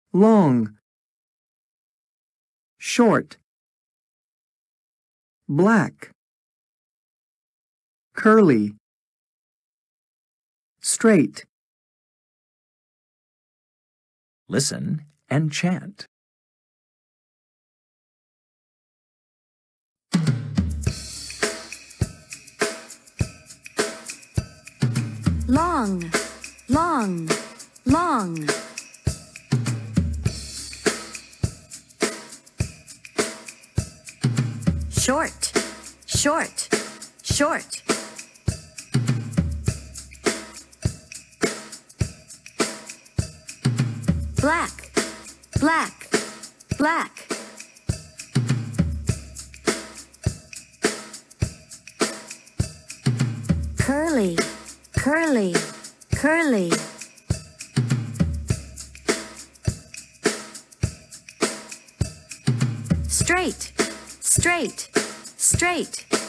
long, short, black, curly, straight. Listen and chant. Long, long, long. Short, short, short. Black, black, black. Curly, curly, curly. Straight, straight, straight.